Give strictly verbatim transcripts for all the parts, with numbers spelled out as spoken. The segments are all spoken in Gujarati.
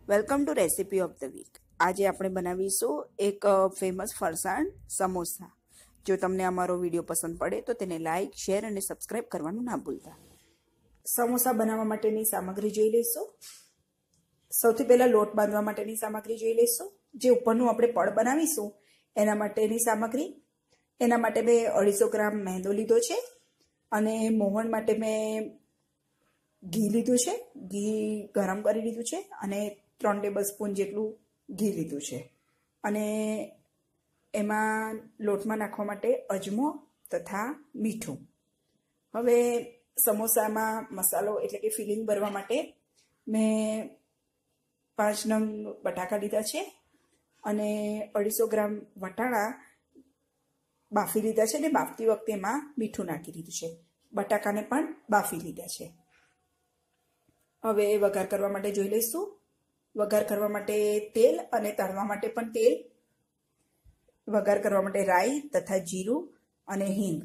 Welcome to recipe of the week. આજે આપણે બનાવીશું એક ફેમસ ફરસાણ સમોસા। જો તમને અમારો વિડીયો પસંદ પડે તો તેને લાઇક, શેર અને સબસ્ક્રાઈબ કરવાનું ના ભૂલતા। સમોસા બનાવવા માટેની સામગ્રી જોઈ લઈશું। સૌથી પહેલાં લોટ બાંધવા માટેની સામગ્રી જોઈ લઈશું। જે ઉપરનું આપણે પડ બનાવીશું એના માટેની સામગ્રી, એના માટે મેં અઢીસો ગ્રામ મેંદો લીધો છે અને મોહન માટે મેં ઘી લીધું છે। ઘી ગરમ કરી લીધું છે અને ત્રણ ટેબલ સ્પૂન જેટલું ઘી લીધું છે અને એમાં લોટમાં નાખવા માટે અજમો તથા મીઠું। હવે સમોસામાં મસાલો એટલે કે ફિલિંગ ભરવા માટે મેં પાંચ નંગ બટાકા લીધા છે અને અઢીસો ગ્રામ વટાણા બાફી લીધા છે અને બાફતી વખતે એમાં મીઠું નાખી દીધું છે। બટાકાને પણ બાફી લીધા છે। હવે વઘાર કરવા માટે જોઈ લઈશું। વઘાર કરવા માટે તેલ અને તળવા માટે પણ તેલ, વઘાર કરવા માટે રાઈ તથા જીરું અને હિંગ,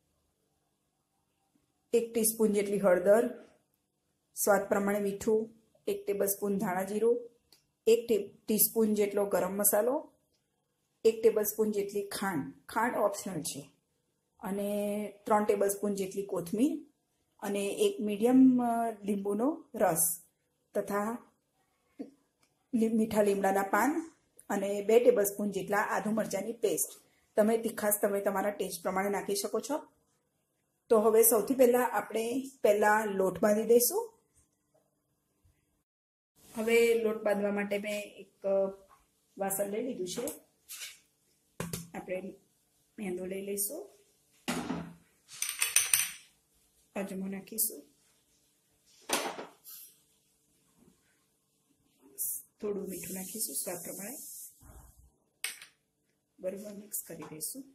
એક ટીસ્પૂન જેટલી હળદર, સ્વાદ પ્રમાણે મીઠું, એક ટેબલ સ્પૂન ધાણા જીરું, એક ટીસ્પૂન જેટલો ગરમ મસાલો, એક ટેબલ સ્પૂન જેટલી ખાંડ, ખાંડ ઓપ્શનલ છે, અને ત્રણ ટેબલ સ્પૂન જેટલી કોથમીર અને એક મીડિયમ લીંબુનો રસ તથા મીઠા લીમડાના પાન અને બે ટેબલ સ્પૂન જેટલા આદુ મરચાંની પેસ્ટ। તમે તીખાશ તમે તમારા ટેસ્ટ પ્રમાણે નાખી શકો છો। તો હવે સૌથી પહેલાં આપણે પહેલાં લોટ બાંધી દઈશું। હવે લોટ બાંધવા માટે મેં એક વાસણ લઈ લીધું છે। આપણે મેંદો લઈ લઈશું, અજમો નાખીશું, થોડું મીઠું નાખીશું સ્વાદ પ્રમાણે, બરાબર મિક્સ કરી દઈશું।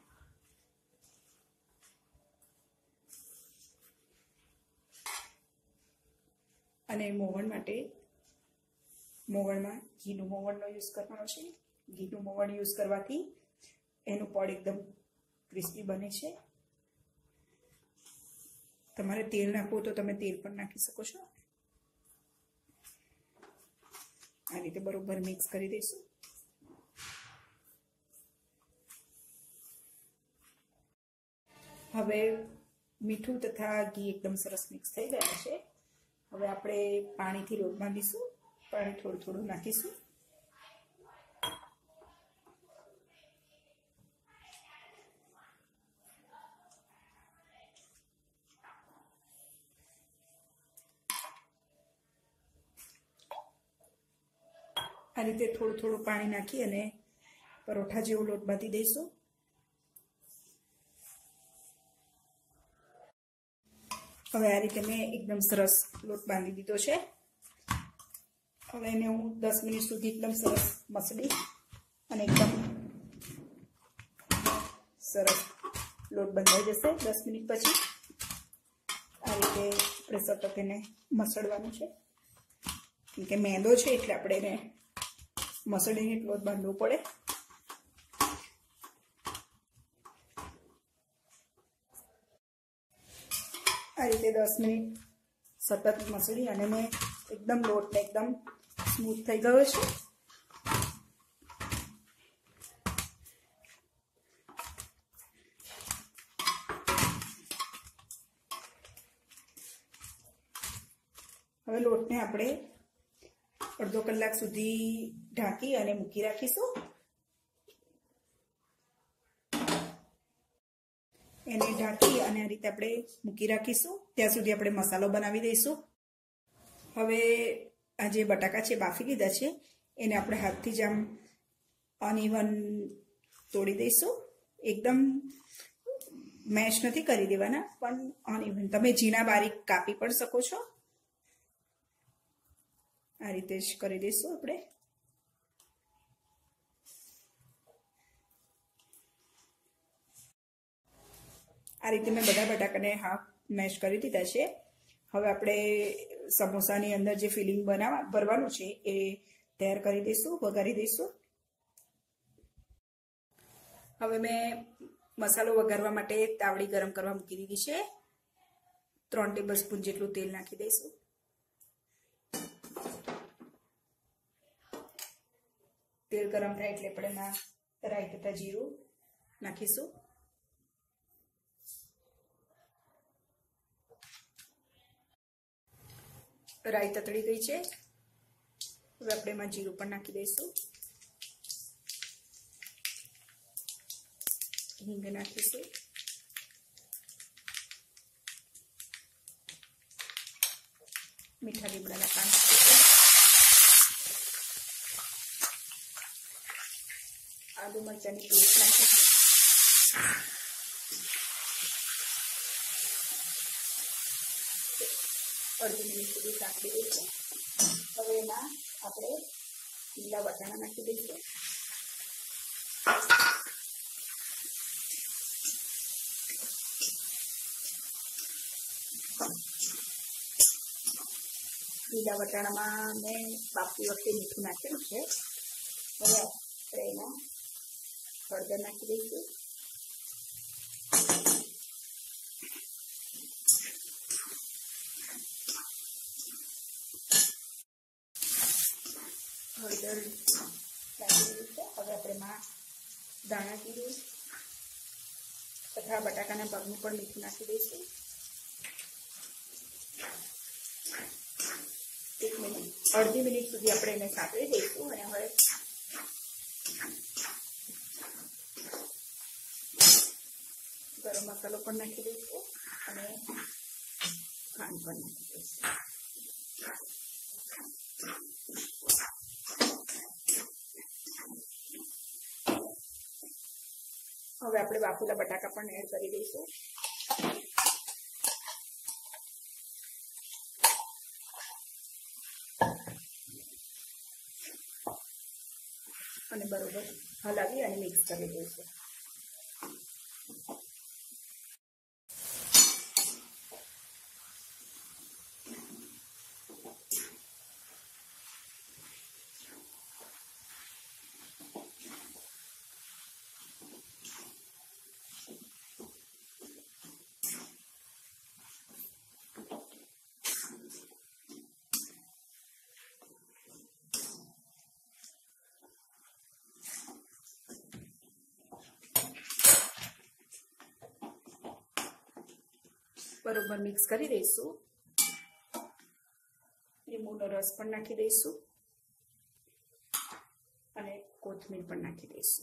અને મોવણ માટે મોવણમાં ઘીનું મોવણનો યુઝ કરવાનો છે। ઘીનું મોવણ યુઝ કરવાથી એનું પડ એકદમ ક્રિસ્પી બને છે। તમારે તેલ નાખવું તો તમે તેલ પણ નાખી શકો છો। આ રીતે બરોબર મિક્સ કરી દઈશું। હવે મીઠું તથા ઘી એકદમ સરસ મિક્સ થઈ ગયા છે। હવે આપણે પાણીથી લોટ બાંધીશું। પાણી થોડું થોડું નાખીશું। આ રીતે થોડું થોડું પાણી નાખી અને પરોઠા જેવો લોટ બાંધી દઈશું। હવે આ રીતે મેં એકદમ સરસ લોટ બાંધી દીધો છે। હવે એને હું દસ મિનિટ સુધી એકદમ સરસ મસળી અને એકદમ સરસ લોટ બંધાઈ જશે। દસ મિનિટ પછી આ રીતે આપણે સતત એને મસળવાનું છે, કેમ કે મેંદો છે એટલે આપણે એને મસળીને લોટ બાંધવો પડે। આ રીતે દસ મિનિટ સતત મસળી અને મેં એકદમ લોટને એકદમ સ્મૂથ થઈ ગયો છે। હવે લોટને આપણે અડધો કલાક સુધી ઢાંકી અને મૂકી રાખીશું। એને ઢાંકી અને આ રીતે આપણે મૂકી રાખીશું, ત્યાં સુધી આપણે મસાલો બનાવી દઈશું। હવે આ જે બટાકા છે બાફી લીધા છે એને આપણે હાથથી જ આમ અનઇવન તોડી દઈશું। એકદમ મેશ નથી કરી દેવાના, પણ અનઇવન। તમે ઝીણા બારીક કાપી પણ શકો છો। આ રીતે જ કરી દઈશું આપણે। આ રીતે મેં બધા બટાકાને હાફ મેશ કરી દીધા છે। હવે આપણે સમોસાની અંદર જે ફિલિંગ બનાવવા ભરવાનું છે એ તૈયાર કરી દઈશું, વઘારી દઈશું। હવે મેં મસાલો વઘારવા માટે તાવડી ગરમ કરવા મૂકી દીધી છે। ત્રણ ટેબલ સ્પૂન જેટલું તેલ નાખી દઈશું। તેલ ગરમ થાય એટલે આપણે એમાં રાઈ તથા જીરું નાખીશું. રાઈ તતડી ગઈ છે. હવે આપણે એમાં જીરું પણ નાખી દઈશું. હિંગ નાખીશું. મીઠા લીમડાના પાન નાખીશું. આદુ મરચાંની પેસ્ટ નાખીશું. અડધી મિનિટ સુધી સાંકળી દઈશું. હવે એમાં આપણે લીલા વટાણા નાખી દઈશું. લીલા વટાણામાં મેં બાફતી વખતે મીઠું નાખેલું છે. હવે આપણે એમાં હળદર નાખી દઈશું. હળદર નાખી દીધું છે. હવે આપણે એમાં ધાણા જીરું તથા બટાકાના ભાગનું પણ મીઠું નાખી દઈશું. એક મિનિટ અડધી મિનિટ સુધી આપણે એને સાંકળી દઈશું. અને હવે ગરમ મસાલો પણ નાખી દઈશું અને ખાંડ પણ નાખી દઈશું. હવે આપણે બાફેલા બટાકા પણ એડ કરી દઈશું. અને બરોબર હલાવી અને મિક્સ કરી દઈશું. બરોબર મિક્સ કરી દઈશું. લીંબુનો રસ પણ નાખી દઈશું અને કોથમીર પણ નાખી દઈશું.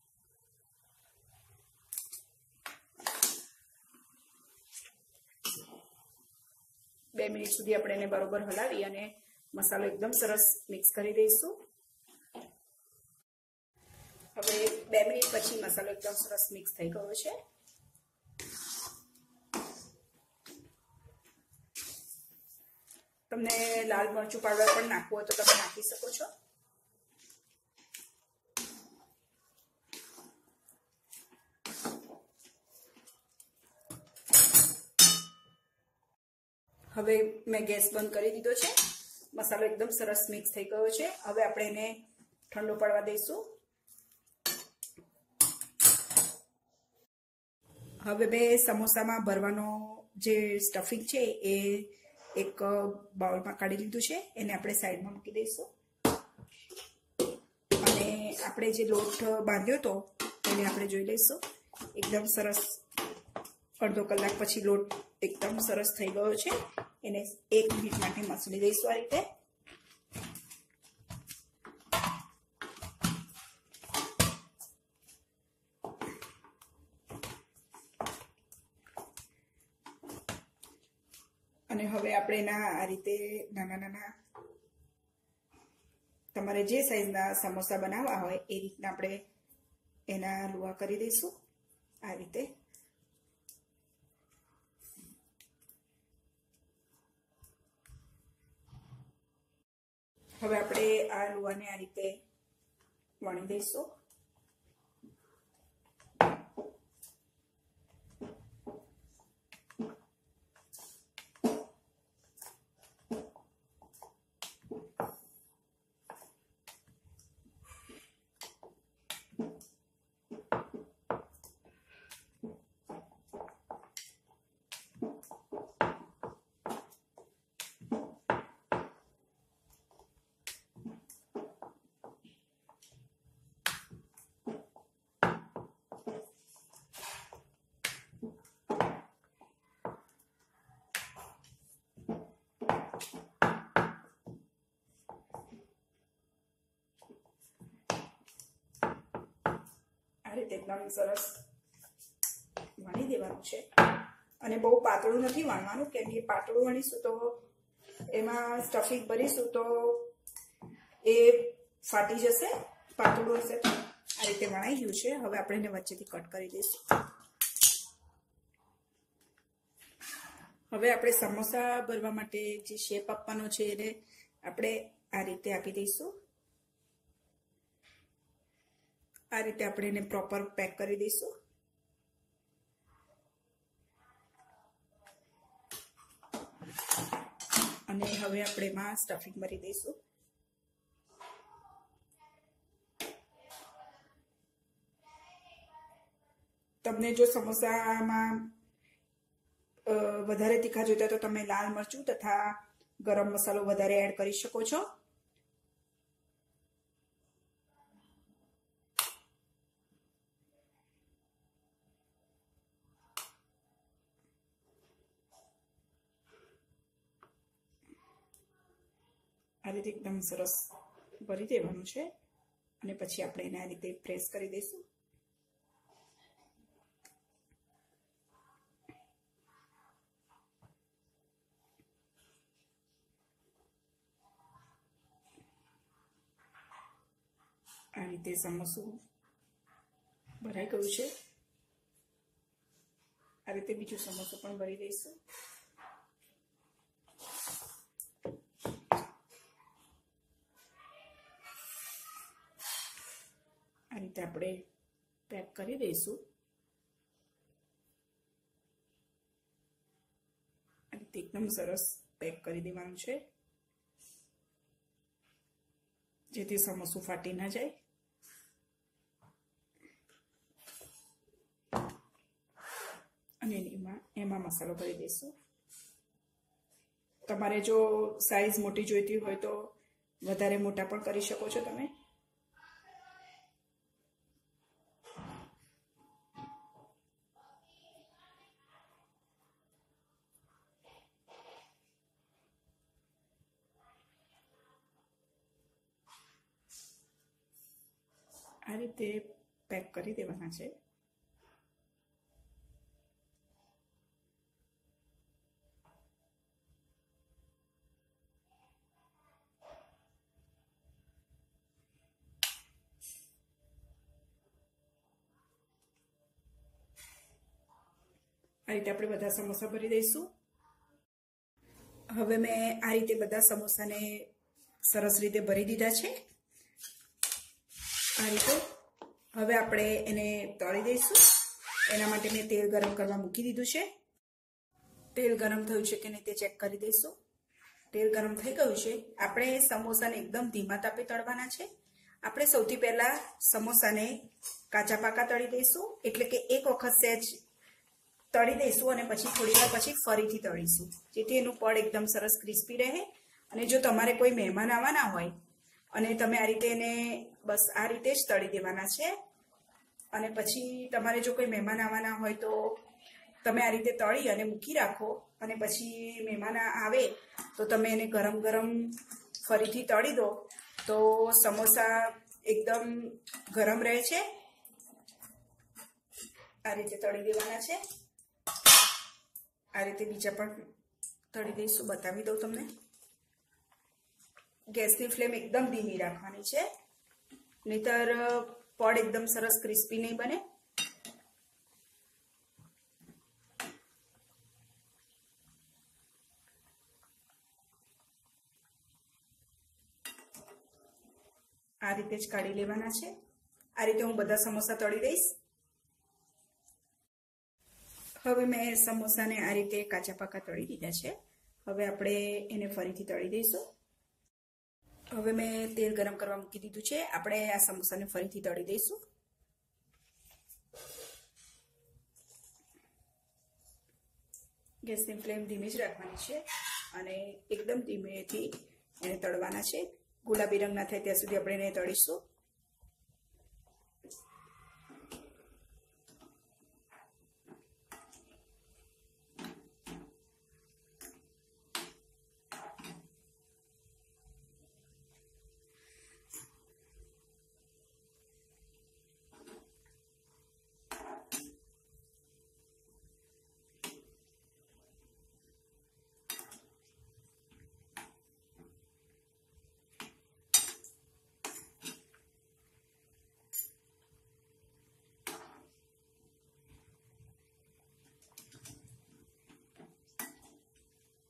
બે મિનિટ સુધી આપણે એને બરોબર હલાવી અને મસાલો એકદમ સરસ મિક્સ કરી દઈશું. હવે બે મિનિટ પછી મસાલો એકદમ સરસ મિક્સ થઈ ગયો છે. તમને લાલ મરચું પાવડર પણ નાખવું હોય તો તમે નાખી શકો છો. હવે મેં ગેસ બંધ કરી દીધો છે. મસાલો એકદમ સરસ મિક્સ થઈ ગયો છે. હવે આપણે એને ઠંડો પડવા દઈશું. હવે મેં સમોસામાં ભરવાનો જે સ્ટફિંગ છે એ એક બાઉલમાં કાઢી લીધું છે. એને આપણે સાઈડમાં મૂકી દઈશું. અને આપણે જે લોટ બાંધ્યો હતો એને આપણે જોઈ લઈશું. એકદમ સરસ અડધો કલાક પછી લોટ એકદમ સરસ થઈ ગયો છે. એને એક મિનિટ માટે મસળી દઈશું આ રીતે. અને હવે આપણે એના આ રીતે નાના નાના તમારે જે સાઈઝના સમોસા બનાવવા હોય એ રીતના આપણે એના લુવા કરી દઈશું આ રીતે. હવે આપણે આ લુવાને આ રીતે વણી દઈશું. આ રીતે એકદમ સરસ વણી દેવાનું છે અને બહુ પાતળું નથી વણવાનું, કેમ કે પાતળું વણીશું તો એમાં સ્ટફિંગ ભરીશું તો એ ફાટી જશે, પાતળું હશે તો. આ રીતે વણાઈ ગયું છે. હવે આપણે એને વચ્ચેથી કટ કરી દઈશું. હવે આપણે સમોસા ભરવા માટે જે શેપ આપવાનો છે એને આપણે આ રીતે આપી દઈશું. આ રીતે આપણે એને પ્રોપર પેક કરી દઈશું. અને હવે આપણે એમાં સ્ટફિંગ ભરી દઈશું. તમને જો સમોસામાં વધારે તીખા જોઈતા તો તમે લાલ મરચું તથા ગરમ મસાલો વધારે એડ કરી શકો છો. આ રીતે એકદમ સરસ ભરી દેવાનું છે અને પછી આપણે એને આ રીતે પ્રેસ કરી દઈશું. આ રીતે સમોસું ભરાઈ ગયું છે. આ રીતે બીજું સમોસું પણ ભરી દઈશું. આ રીતે આપણે પેક કરી દઈશું. આ રીતે એકદમ સરસ પેક કરી દેવાનું છે, જેથી સમોસું ફાટી ના જાય. અને એમાં એમાં મસાલો ભરી દઈશું. તમારે જો સાઈઝ મોટી જોઈતી હોય તો વધારે મોટા પણ કરી શકો છો તમે. આ રીતે પેક કરી દેવાના છે. આ રીતે આપણે બધા સમોસા ભરી દઈશું. હવે મેં આ રીતે બધા સમોસાને સરસ રીતે ભરી દીધા છે. આ રીતે હવે આપણે એને તળી દઈશું. એના માટે મેં તેલ ગરમ કરવા મૂકી દીધું છે. તેલ ગરમ થયું છે કે નહીં તે ચેક કરી દઈશું. તેલ ગરમ થઈ ગયું છે. આપણે સમોસાને એકદમ ધીમા તાપે તળવાના છે. આપણે સૌથી પહેલા સમોસાને કાચા પાકા તળી દઈશું, એટલે કે એક વખત સહેજ તળી દઈશું અને પછી થોડી વાર પછી ફરીથી તળીશું, જેથી એનું પડ એકદમ સરસ ક્રિસ્પી રહે. અને જો તમારે કોઈ મહેમાન આવવાના હોય અને તમે આ રીતે એને બસ આ રીતે જ તળી દેવાના છે. અને પછી તમારે જો કોઈ મહેમાન આવવાના હોય તો તમે આ રીતે તળી અને મૂકી રાખો, અને પછી મહેમાન આવે તો તમે એને ગરમ ગરમ ફરીથી તળી દો તો સમોસા એકદમ ગરમ રહે છે. આ રીતે તળી દેવાના છે. આ રીતે બીજા પણ તળી દઈશું, બતાવી દઉં તમને. ગેસની ફ્લેમ એકદમ ધીમી રાખવાની છે, નહીતર પડ એકદમ સરસ ક્રિસ્પી નહીં બને. આ રીતે જ કાઢી લેવાના છે. આ રીતે હું બધા સમોસા તળી દઈશ. હવે મેં સમોસાને આ રીતે કાચા પાકા તળી દીધા છે. હવે આપણે એને ફરીથી તળી દઈશું. હવે મેં તેલ ગરમ કરવા મૂકી દીધું છે. આપણે આ સમોસાને ફરીથી તળી દઈશું. ગેસની ફ્લેમ ધીમી જ રાખવાની છે અને એકદમ ધીમેથી એને તળવાના છે. ગુલાબી રંગ ના થાય ત્યાં સુધી આપણે એને તળીશું.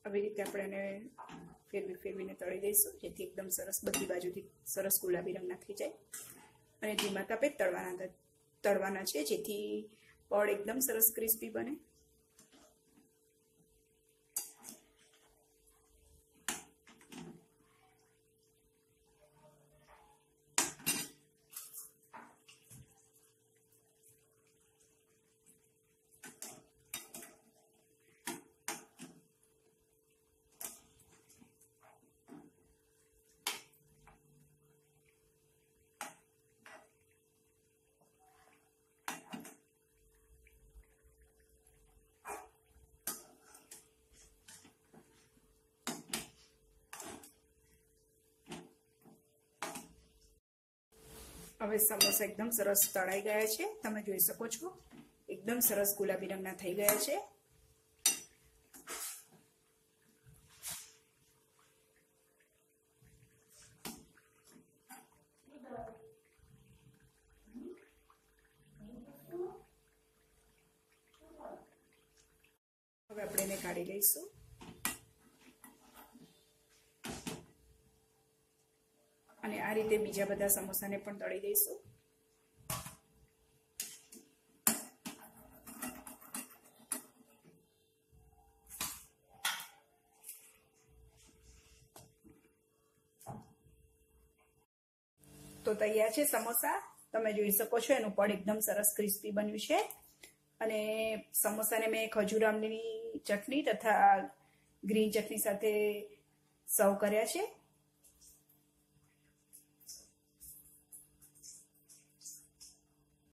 આવી રીતે આપણે એને ફેરવી ફેરવીને તળી દઈશું, જેથી એકદમ સરસ બધી બાજુથી સરસ ગુલાબી રંગના થઈ જાય. અને ધીમા તાપે તળવાના તળવાના છે, જેથી પડ એકદમ સરસ ક્રિસ્પી બને. હવે સમોસા એકદમ સરસ તળાઈ ગયા છે, તમે જોઈ શકો છો. એકદમ સરસ ગુલાબી રંગના થઈ ગયા છે. હવે આપણે એને કાઢી લઈશું. અને આ રીતે બીજા બધા સમોસાને પણ તળી દઈશું. તો તૈયાર છે સમોસા. તમે જોઈ શકો છો એનું પડ એકદમ સરસ ક્રિસ્પી બન્યું છે. અને સમોસાને મેં ખજૂર આમલીની ચટણી તથા ગ્રીન ચટણી સાથે સર્વ કર્યા છે.